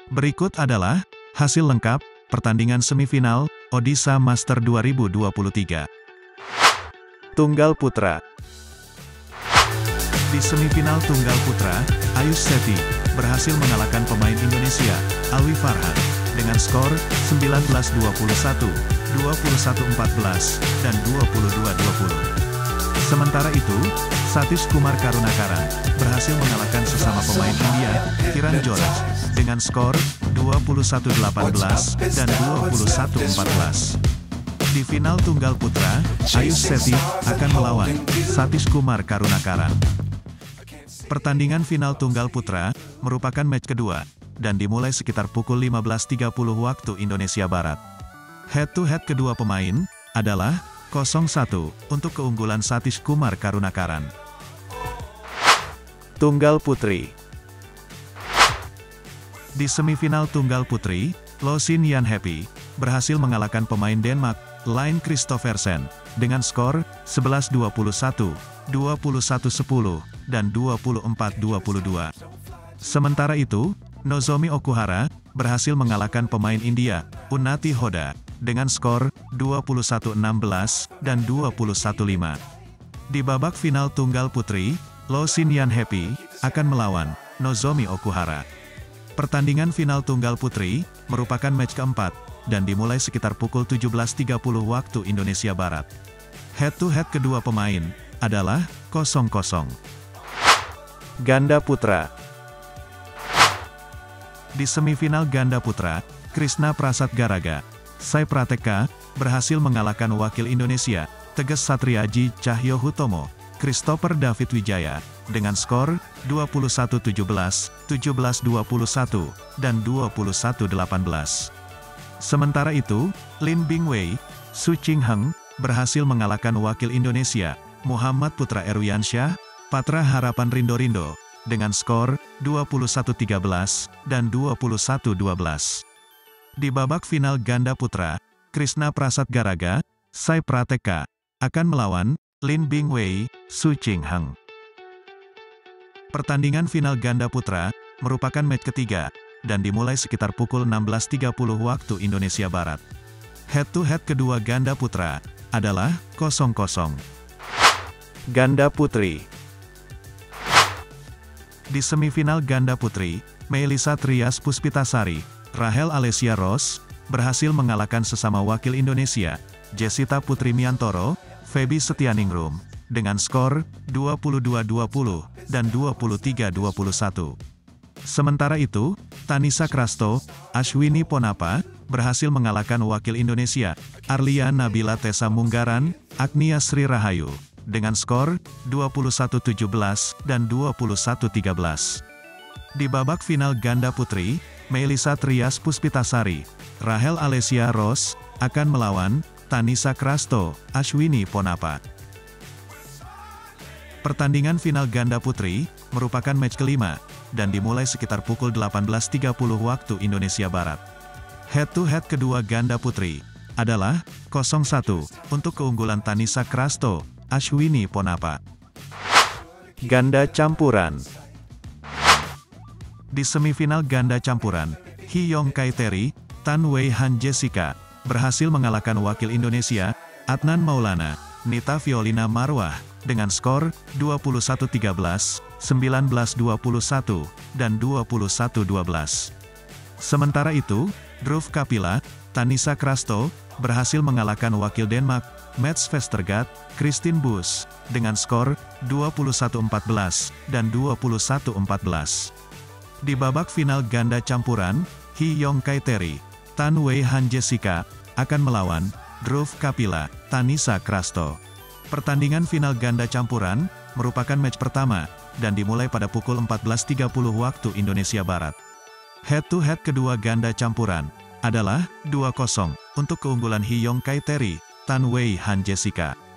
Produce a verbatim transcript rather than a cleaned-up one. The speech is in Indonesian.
Berikut adalah hasil lengkap pertandingan semifinal Odisha Master dua ribu dua puluh tiga. Tunggal Putra. Di semifinal Tunggal Putra, Ayush Sethi berhasil mengalahkan pemain Indonesia, Alwi Farhan, dengan skor sembilan belas dua puluh satu, dua puluh satu empat belas, dan dua puluh dua dua puluh. Sementara itu, Satish Kumar Karunakaran berhasil mengalahkan sesama pemain India, Kiran Joras, dengan skor dua puluh satu delapan belas dan dua puluh satu empat belas. Di final Tunggal Putra, Ayush Sethi akan melawan Satish Kumar Karunakaran. Pertandingan final Tunggal Putra merupakan match kedua, dan dimulai sekitar pukul lima belas tiga puluh waktu Indonesia Barat. Head-to-head kedua pemain adalah nol satu untuk keunggulan Satish Kumar Karunakaran. Tunggal Putri. Di semifinal Tunggal Putri, Lo Sin Yan Happy berhasil mengalahkan pemain Denmark, Line Kristoffersen, dengan skor sebelas dua puluh satu, dua puluh satu sepuluh, dan dua puluh empat dua puluh dua. Sementara itu, Nozomi Okuhara berhasil mengalahkan pemain India, Unnati Hoda, dengan skor dua puluh satu enam belas dan dua puluh satu lima. Di babak final Tunggal Putri, Lo Sin Yan Happy akan melawan Nozomi Okuhara. Pertandingan final Tunggal Putri merupakan match keempat, dan dimulai sekitar pukul tujuh belas tiga puluh waktu Indonesia Barat. Head-to-head kedua pemain adalah nol nol. Ganda Putra. Di semifinal Ganda Putra, Krishna Prasad Garaga, Sai Prateka, berhasil mengalahkan wakil Indonesia, Tegas Satriaji Cahyo Hutomo, Christopher David Wijaya, dengan skor dua puluh satu tujuh belas, tujuh belas dua puluh satu, dan dua puluh satu delapan belas. Sementara itu, Lin Bingwei, Su Ching Heng, berhasil mengalahkan wakil Indonesia, Muhammad Putra Erwiansyah, Patra Harapan Rindo Rindo, dengan skor dua puluh satu tiga belas dan dua puluh satu dua belas. Di babak final Ganda Putra, Krishna Prasad Garaga, Sai Prateka, akan melawan Lin Bingwei, Su Ching Heng. Pertandingan final Ganda Putra merupakan match ketiga, dan dimulai sekitar pukul enam belas tiga puluh waktu Indonesia Barat. Head-to-head kedua Ganda Putra adalah nol nol. Ganda Putri. Di semifinal Ganda Putri, Melissa Trias Puspitasari, Rahel Alessia Ross, berhasil mengalahkan sesama wakil Indonesia, Jessita Putri Miantoro, Feby Setianingrum, dengan skor dua puluh dua dua puluh dan dua puluh tiga dua puluh satu. Sementara itu, Tanisa Krasto, Ashwini Ponapa, berhasil mengalahkan wakil Indonesia, Arlia Nabila Tessa Munggaran, Agnia Sri Rahayu, dengan skor dua puluh satu tujuh belas dan dua puluh satu tiga belas. Di babak final Ganda Putri, Melissa Trias Puspitasari, Rahel Alessia Ross, akan melawan Tanisa Krasto, Ashwini Ponapa. Pertandingan final Ganda Putri merupakan match kelima, dan dimulai sekitar pukul delapan belas tiga puluh waktu Indonesia Barat. Head-to-head kedua Ganda Putri adalah nol satu untuk keunggulan Tanisa Krasto, Ashwini Ponapa. Ganda Campuran. Di semifinal Ganda Campuran, Hee Yong Kai Terry, Tan Wei Han Jessica, berhasil mengalahkan wakil Indonesia, Adnan Maulana, Nita Violina Marwah, dengan skor dua puluh satu tiga belas, sembilan belas dua puluh satu, dan dua puluh satu dua belas. Sementara itu, Dhruv Kapila, Tanisa Krasto, berhasil mengalahkan wakil Denmark, Mats Vestergaard, Christine Busch, dengan skor dua puluh satu empat belas dan dua puluh satu empat belas. Di babak final Ganda Campuran, Hee Yong Kai Terry, Tan Wei Han Jessica, akan melawan Dhruv Kapila, Tanisa Krasto. Pertandingan final Ganda Campuran merupakan match pertama, dan dimulai pada pukul empat belas tiga puluh waktu Indonesia Barat. Head-to-head kedua Ganda Campuran adalah dua nol untuk keunggulan Hee Yong Kai Terry, Tan Wei Han Jessica.